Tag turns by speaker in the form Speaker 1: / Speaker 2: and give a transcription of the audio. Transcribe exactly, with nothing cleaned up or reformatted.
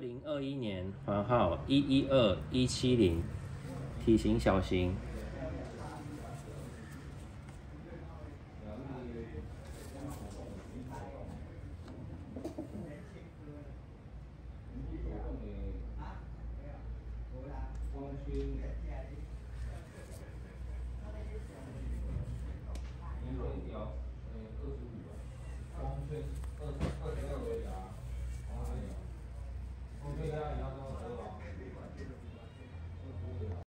Speaker 1: 零二一年环号一一二一七零，体型小型。光圈二十